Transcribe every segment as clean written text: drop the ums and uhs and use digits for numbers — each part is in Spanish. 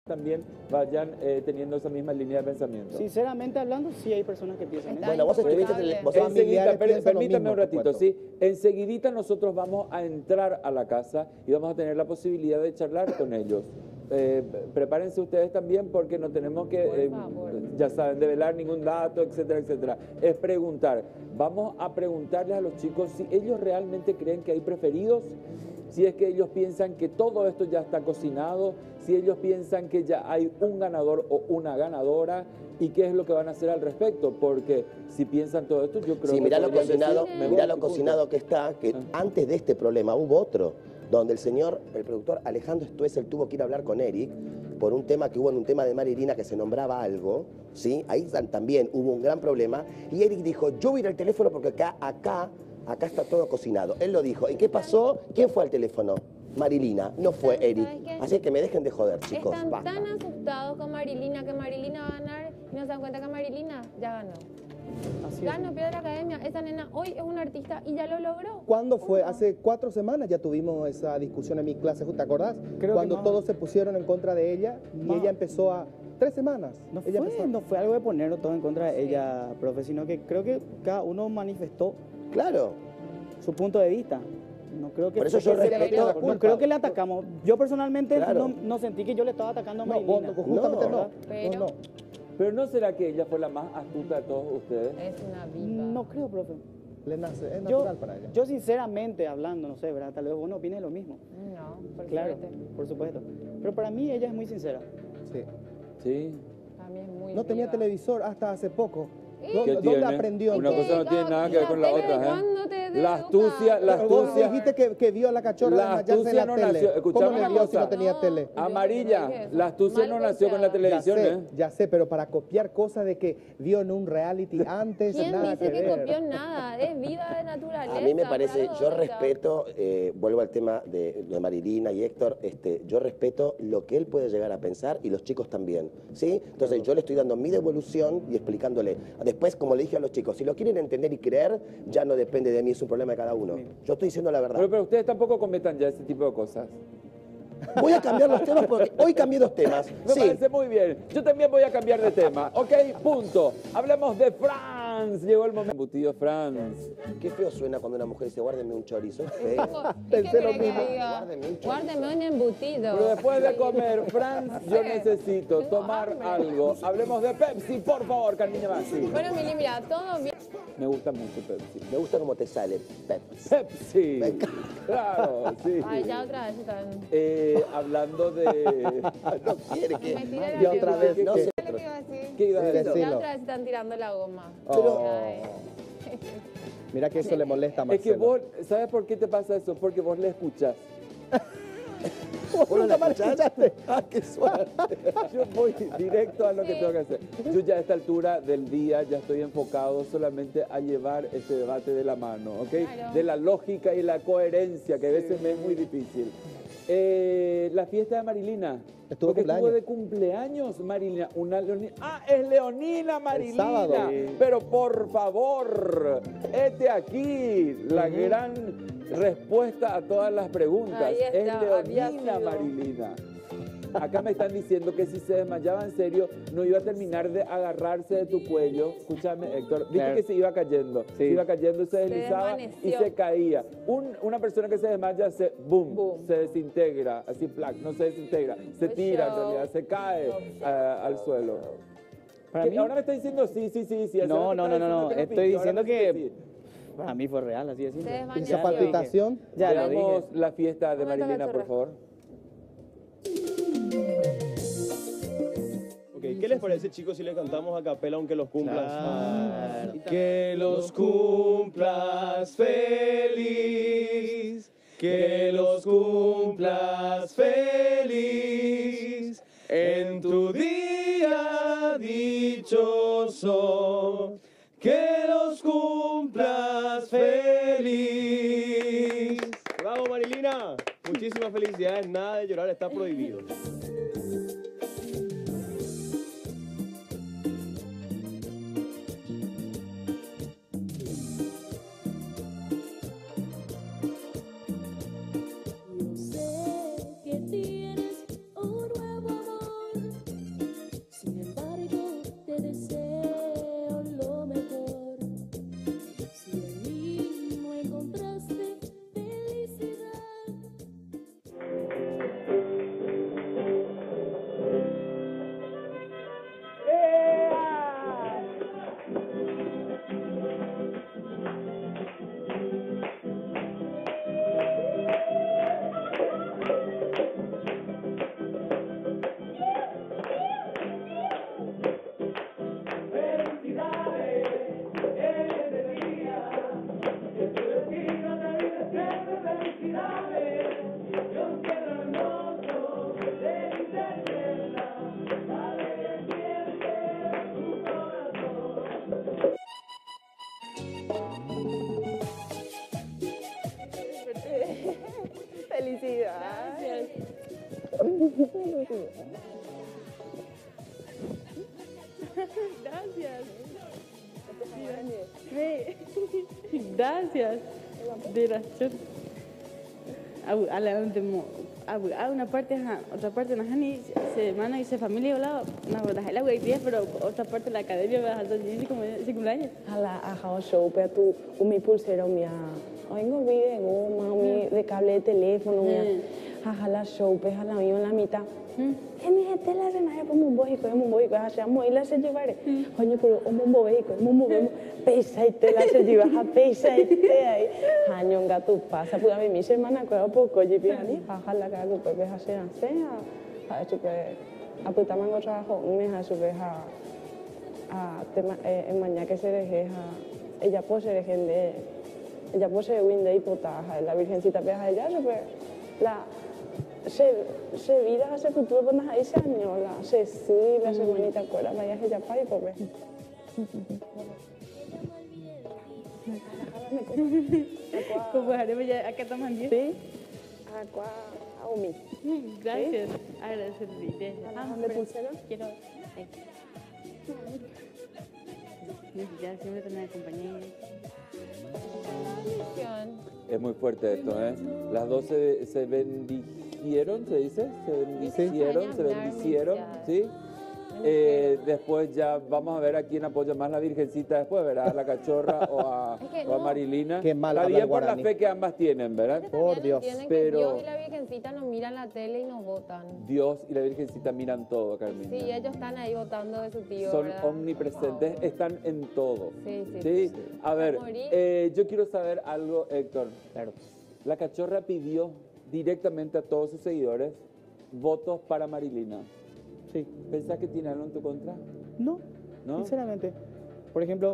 también vayan teniendo esa misma línea de pensamiento. Sinceramente hablando, sí hay personas que piensan eso. Bueno, vos estuviste... Enseguida, permítame un ratito, ¿sí? Enseguidita nosotros vamos a entrar a la casa y vamos a tener la posibilidad de charlar con ellos. Prepárense ustedes también porque no tenemos que, ya saben, develar ningún dato, etcétera, etcétera. Es preguntar. Vamos a preguntarles a los chicos si ellos realmente creen que hay preferidos, si es que ellos piensan que todo esto ya está cocinado, si ellos piensan que ya hay un ganador o una ganadora y qué es lo que van a hacer al respecto, porque si piensan todo esto, yo creo que... Sí, mirá lo cocinado que está, que antes de este problema hubo otro, donde el productor Alejandro Stoessel tuvo que ir a hablar con Eric por un tema que hubo en un tema de Marilina que se nombraba algo, ¿sí? Ahí también hubo un gran problema y Eric dijo, yo voy a ir al teléfono porque acá está todo cocinado. Él lo dijo. ¿Y qué pasó? ¿Quién fue al teléfono? Marilina, no fue Eric. Así que me dejen de joder, chicos. Están tan asustados con Marilina que Marilina va a ganar y no se dan cuenta que Marilina ya ganó. Ganó Piedra Academia. Esa nena hoy es una artista y ya lo logró. ¿Cuándo fue? Hace 4 semanas ya tuvimos esa discusión en mi clase, ¿te acordás? Cuando todos se pusieron en contra de ella y ella empezó a... 3 semanas. No fue algo de ponerlo todo en contra de ella, profe, sino que creo que cada uno manifestó su punto de vista. No creo que, por eso yo respeto, no creo que le atacamos. Yo personalmente no sentí que yo le estaba atacando a Marilina. Justamente no. Pero ¿no será que ella fue la más astuta de todos ustedes? Es una viva. No creo, profe. Es natural para ella. Yo sinceramente hablando, no sé, ¿verdad? Tal vez vos no opines lo mismo. No, claro, por supuesto. Pero para mí ella es muy sincera. Sí. Sí. Para mí es muy no tenía televisor hasta hace poco. ¿Dónde aprendió? Una cosa no tiene nada que ver con la otra, La astucia... Vos dijiste que vio a la cachorra desmayarse en la tele. ¿Cómo le vio si no tenía tele? Amarilla, la astucia no nació con la televisión, Ya sé, pero para copiar cosas de que vio en un reality antes, nada que ver. ¿Quién dice que copió nada? Es vida de naturaleza. A mí me parece, yo respeto, vuelvo al tema de Marilina y Héctor, yo respeto lo que él puede llegar a pensar y los chicos también, ¿sí? Entonces yo le estoy dando mi devolución y explicándole. Después, como le dije a los chicos, si lo quieren entender y creer, ya no depende de mí, es un problema de cada uno. Yo estoy diciendo la verdad. Pero ustedes tampoco cometan ya ese tipo de cosas. Voy a cambiar los temas porque hoy cambié 2 temas. Me parece muy bien. Yo también voy a cambiar de tema. Ok, punto. Hablemos de Franz. Llegó el momento. Embutido Franz. Qué feo suena cuando una mujer dice, guárdeme un chorizo. Es feo. Pensé lo mismo. Guárdeme un embutido. Pero después de comer, Franz, yo necesito tomar algo. Hablemos de Pepsi, por favor, Carmiña Maxi. Bueno, Mili, mira, todo bien. Me gusta mucho Pepsi. Me gusta cómo te sale Pepsi. Pepsi. Claro, sí. Ay, ya otra vez están... hablando de... No quiere que... Y otra vez, no sé. ¿Qué iba a decir? Ya otra vez están tirando la goma. Mira que eso le molesta a Marcelo. Es que vos, ¿sabes por qué te pasa eso? Porque vos le escuchás. ¿Vos no la escuchaste? ¡Ah, qué suerte! Yo voy directo a lo que tengo que hacer. Yo ya a esta altura del día ya estoy enfocado solamente a llevar este debate de la mano, ¿ok? Claro. De la lógica y la coherencia, que a veces me es muy difícil. La fiesta de Marilina. Estuvo de cumpleaños Marilina. Es Leonina Marilina. El sábado. Pero por favor, aquí la gran respuesta a todas las preguntas. Ahí está, es Leonina Marilina. Acá me están diciendo que si se desmayaba en serio, no iba a terminar de agarrarse de tu cuello. Escúchame, Héctor. Viste que se iba cayendo. Sí. Se iba cayendo, se deslizaba y se caía. Una persona que se desmaya, se desintegra. Así, no se desintegra. Se tira, en realidad, se cae al suelo. Ahora me está diciendo sí. No. Estoy diciendo que... Para mí fue real, así de simple. ¿Y esa palpitación? Ya lo dije. Veamos la fiesta de Marilina, por favor. ¿Qué les parece, chicos, si le cantamos a capela aunque los cumplas? Claro. Que los cumplas feliz, que los cumplas feliz, en tu día dichoso, que los cumplas feliz. ¡Bravo, Marilina! Muchísimas felicidades, nada de llorar está prohibido. Gracias. Gracias. Gracias. Una parte, otra parte, se mano y se familia, una verdad, la güey, pero otra parte la academia va a hacer como ese cumpleaños. A show, pero tú, mi pulsero, mi oigo video, mami, de cable de teléfono, a la show, pues a la misma en la mitad. Que mi gente la semana como un bojico, hacemos y la se llevaré. Coño, pero un bojico, pesa y te la se lleva, pesa y te ahí. Año gato pasa, pues a mí mis hermanas cuando poco y piani, jaja la cago, pues hace a hecho que a puta mango trabajo, me ha subido a tema en mañana que se deje ella pose de gente, ella pose winde y potaja, la virgencita peja ella super la se vida hace futuro por las ese año la se sí la semanita fuera vaya ella para y pobre como haremos ya acá estamos en 10 sí aqua a umi gracias agradecerle de pulsero quiero ya siempre tener compañía. Es muy fuerte esto, ¿eh? Las dos se bendicieron, ¿se dice? Se bendicieron, ¿sí? Después ya vamos a ver a quién apoya más la Virgencita después, ¿verdad? A la Cachorra o a Marilina. Qué mal Está habla bien el por la guaraní. fe que ambas tienen, ¿verdad? Por Dios. Pero Dios y la Virgencita nos miran la tele y nos votan. Dios y la Virgencita miran todo, Carmina. Sí, ellos están ahí votando de su tío. Son ¿verdad? omnipresentes, están en todo. Sí. A ver, yo quiero saber algo, Héctor. Claro. La Cachorra pidió directamente a todos sus seguidores votos para Marilina. Sí. ¿Pensás que tiene algo en tu contra? No, ¿No? sinceramente. Por ejemplo,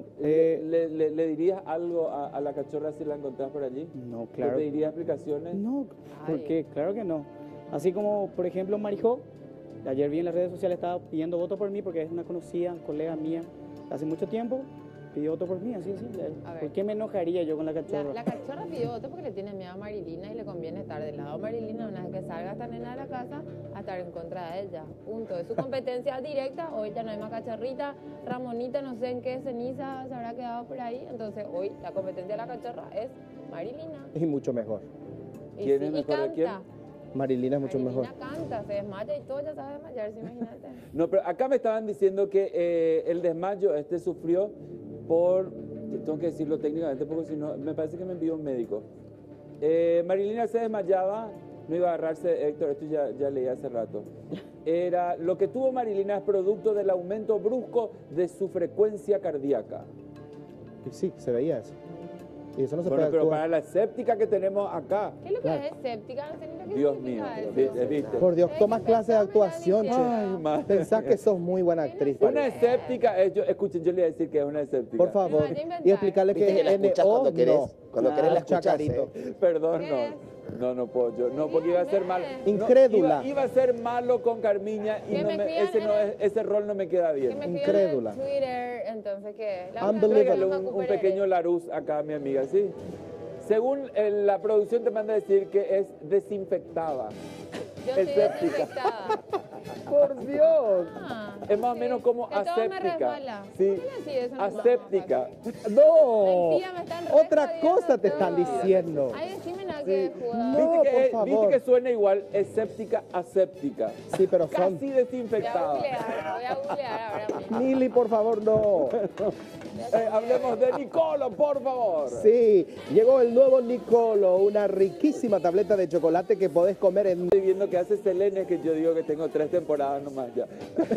¿Le dirías algo a la Cachorra si la encontrás por allí? no, claro. ¿Le pedirías explicaciones? No, porque claro que no. Así como, por ejemplo, Marijó, ayer vi en las redes sociales, estaba pidiendo voto por mí porque es una conocida, colega mía, hace mucho tiempo, pidió voto por mí, así de simple. ¿Por qué me enojaría yo con la Cachorra? La Cachorra pidió voto porque le tiene miedo a Marilina y le conviene estar del lado de Marilina una vez que salga esta nena de la casa a estar en contra de ella. Punto. Es su competencia directa. Hoy ya no hay más Cachorrita, Ramonita, no sé en qué ceniza se habrá quedado por ahí. Entonces hoy la competencia de la Cachorra es Marilina. Y mucho mejor. ¿Quién es mejor de quién? Marilina es mucho mejor. Marilina canta, se desmaya y todo ya sabe desmayarse, imagínate. No, pero acá me estaban diciendo que el desmayo sufrió por, tengo que decirlo técnicamente porque si no, me parece que me envió un médico. Marilina se desmayaba, no iba a agarrarse, Héctor, esto ya leí hace rato. Lo que tuvo Marilina es producto del aumento brusco de su frecuencia cardíaca. Y sí, se veía eso. Y eso no se Bueno, puede pero actuar. para la escéptica que tenemos acá, ¿Qué es lo que es escéptica? No sé ni lo que Dios significa mío, eso. ¿viste? Por Dios, tomas clase de actuación, che. Ay, madre. Pensás que sos muy buena actriz. Una parece. escéptica, escuchen, yo le voy a decir que es una escéptica. Por favor. Me vaya a inventar. Y explicarle ¿Viste que que la es escuchás N-O, cuando querés? no. Cuando querés la escuchás, Chacarito. Perdón, ¿Qué es? no puedo yo. No, porque iba a ser malo. Incrédula. Iba a ser malo con Carmiña y Que no me me, escriban ese rol no me queda Que bien. me escriban Incrédula. en Twitter, entonces, ¿qué? Unbelievable. Tráigale un pequeño Larus acá, mi amiga, ¿sí? Según la producción te manda a decir que es desinfectada. Yo estoy escéptica. desinfectada. Por Dios. Ah, Es más o menos como que todo me aséptica. resbala. Sí, ¿Por qué así eso no aséptica. No. Mentira, me están Otra rejodiendo cosa te están todo. diciendo. Ay, decime nada que joda. No, ¿Viste por viste favor. que suena igual? Escéptica, aséptica. Sí, pero son... Casi Voy a desinfectada. googlear ahora mismo. Mili, por favor, no. Hablemos de Nicolo, por favor. Sí, llegó el nuevo Nicolo, una riquísima tableta de chocolate que podés comer en... Estoy viendo que hace Selene, que yo digo que tengo 3 temporadas nomás ya.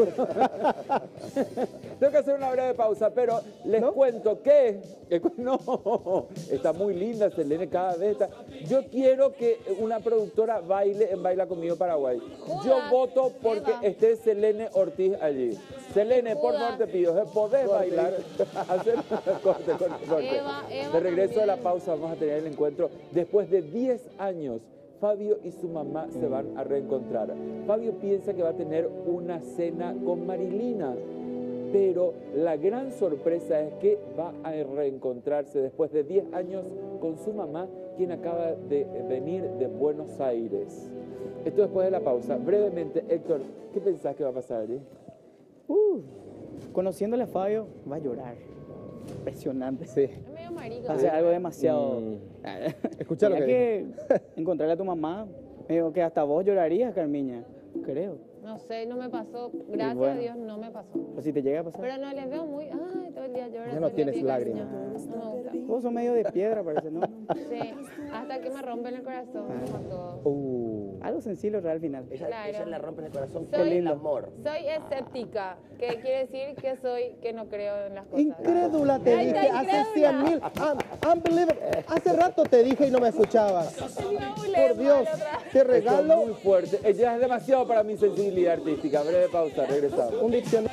Tengo que hacer una breve pausa, pero les cuento que... No, está muy linda Selene cada vez. Yo quiero que una productora baile en Baila Conmigo Paraguay. Yo voto porque esté Selene Ortiz allí. Selene, por favor te pido, ¿podés bailar? Hacer... corte. Eva De regreso de la también. pausa vamos a tener el encuentro después de 10 años. Fabio y su mamá se van a reencontrar. Fabio piensa que va a tener una cena con Marilina, pero la gran sorpresa es que va a reencontrarse después de 10 años con su mamá, quien acaba de venir de Buenos Aires. Esto después de la pausa. Brevemente, Héctor, ¿qué pensás que va a pasar, Ari? Conociéndole a Fabio, va a llorar. Impresionante. Sí. Es medio marico. Va a ser algo demasiado... Escucha lo que encontrarle a tu mamá, me digo que hasta vos llorarías, Carmiña. Creo. No sé, no me pasó. Gracias bueno. a Dios no me pasó. O si te llega a pasar. Pero no les veo muy... Ay, todo el día lloran. Ya no tienes lágrimas. No me gusta. Vos sos medio de piedra, parece, ¿no? Sí, hasta que me rompen el corazón. Todo. Algo sencillo, real al final. Ella le rompe el corazón Soy- con el amor. Soy escéptica, que quiere decir que no creo en las cosas. Incrédula te Ahí dije está, hace incrédula. 100.000. Unbelievable. Hace rato te dije y no me escuchabas. Por Dios, te Esto es regalo muy fuerte. Ella es demasiado para mi sensibilidad artística. Breve pausa, regresamos. un diccionario.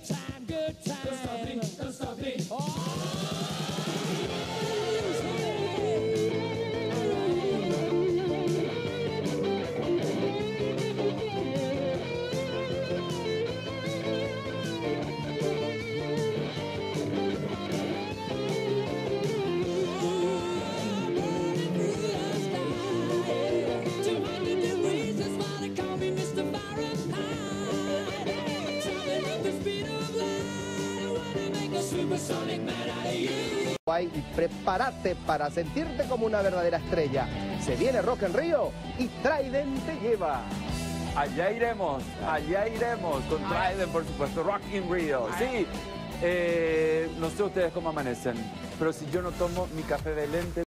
Y prepárate para sentirte como una verdadera estrella. Se viene Rock en Río y Trident te lleva. Allá iremos con Trident, por supuesto, Rock in Rio. Sí, no sé ustedes cómo amanecen, pero si yo no tomo mi café de lente,